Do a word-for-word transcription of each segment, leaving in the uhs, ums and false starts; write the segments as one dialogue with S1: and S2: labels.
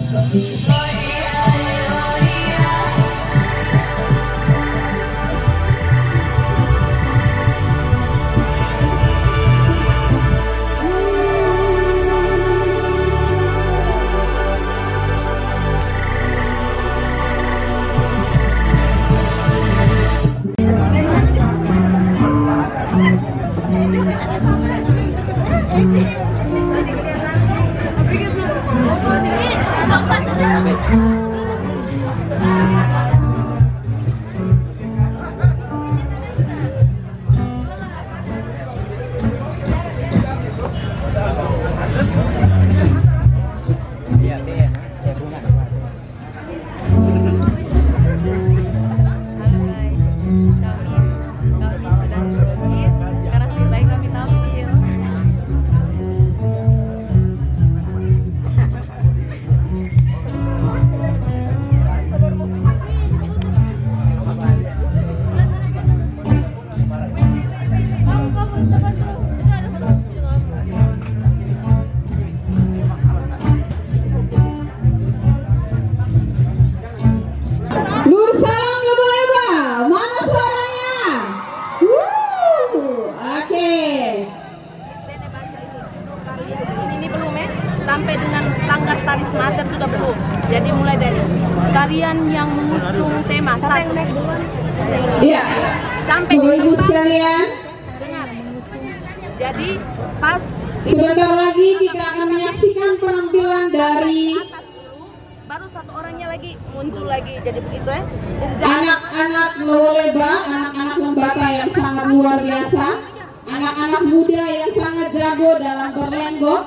S1: Sampai dengan sanggar tari semater juga belum. Jadi mulai dari tarian yang mengusung tema satu.
S2: Iya.
S1: Sampai
S2: Ibu sekalian,
S1: dengar mengusung. Jadi pas
S2: sebentar lagi kita akan menyaksikan penampilan dari
S1: baru satu orangnya lagi muncul lagi, jadi begitu ya.
S2: anak-anak Lowoleba, anak-anak Lembata yang sangat luar biasa, anak-anak muda yang sangat jago dalam berlenggok.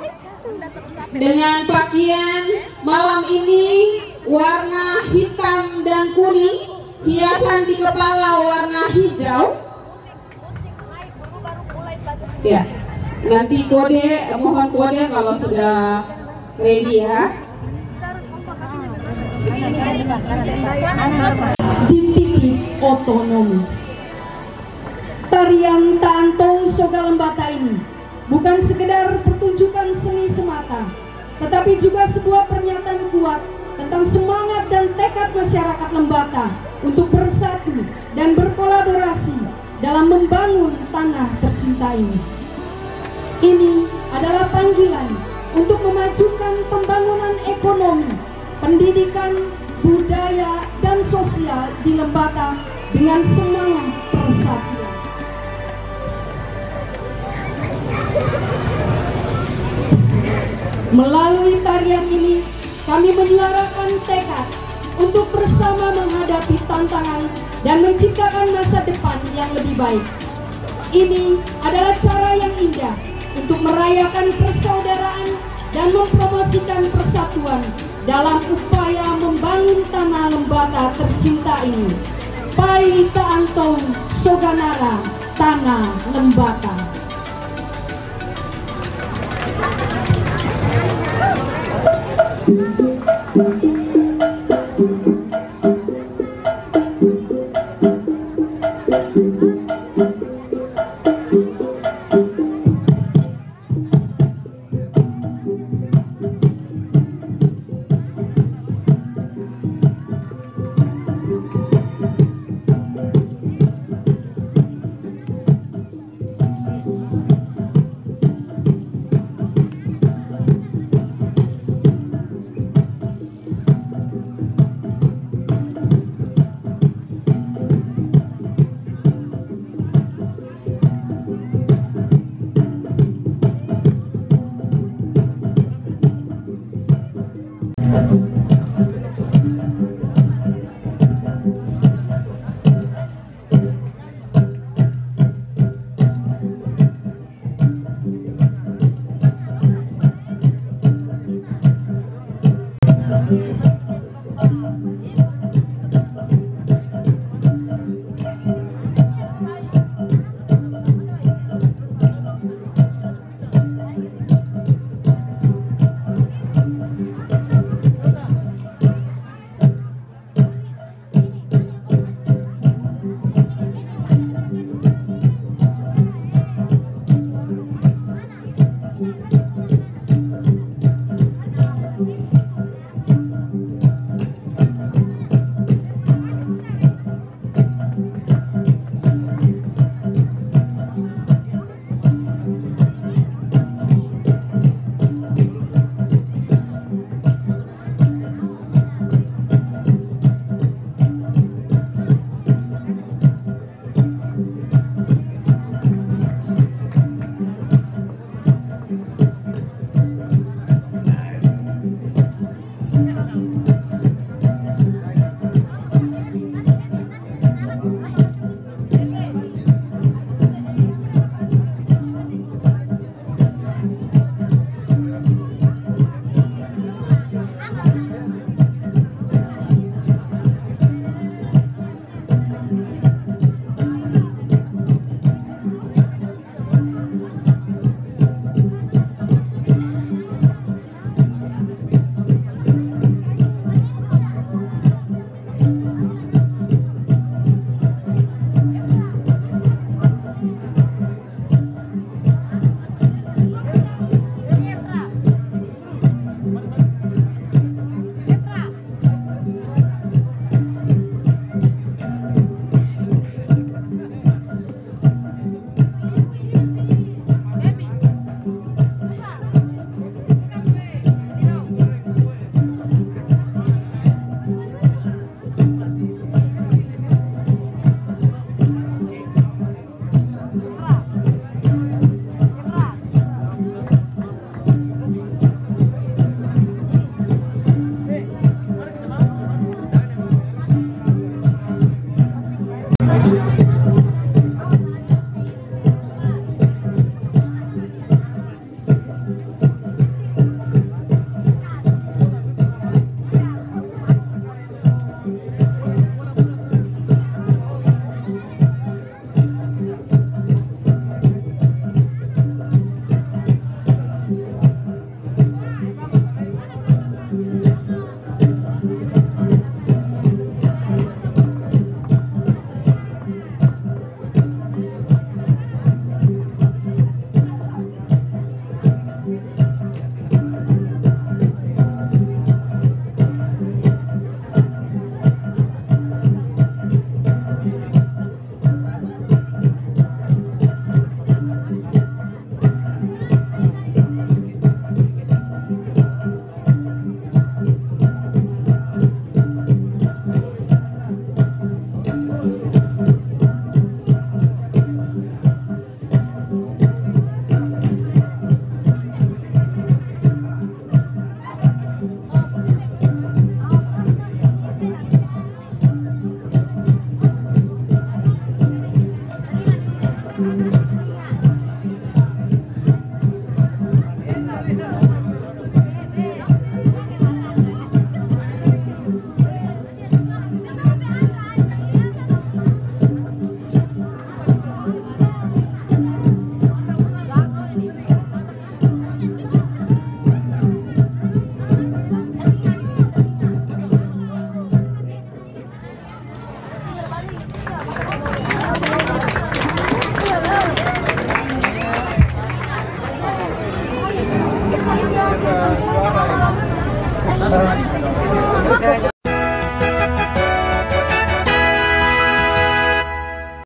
S2: Dengan pakaian malam ini warna hitam dan kuning, hiasan di kepala warna hijau. Ya, nanti kode, mohon kode kalau sudah ready ya.
S3: Dititik otonomi. Tarian Tanto Soga Lembata ini bukan sekedar pertunjukan seni semata, tetapi juga sebuah pernyataan kuat tentang semangat dan tekad masyarakat Lembata untuk bersatu dan berkolaborasi dalam membangun tanah tercinta ini. Ini adalah panggilan untuk memajukan pembangunan ekonomi, pendidikan, budaya, dan sosial di Lembata dengan semangat persatuan. Melalui tarian ini, kami menyuarakan tekad untuk bersama menghadapi tantangan dan menciptakan masa depan yang lebih baik. Ini adalah cara yang indah untuk merayakan persaudaraan dan mempromosikan persatuan dalam upaya membangun tanah Lembata tercinta ini. Pai Taantong Soganara, tanah Lembata.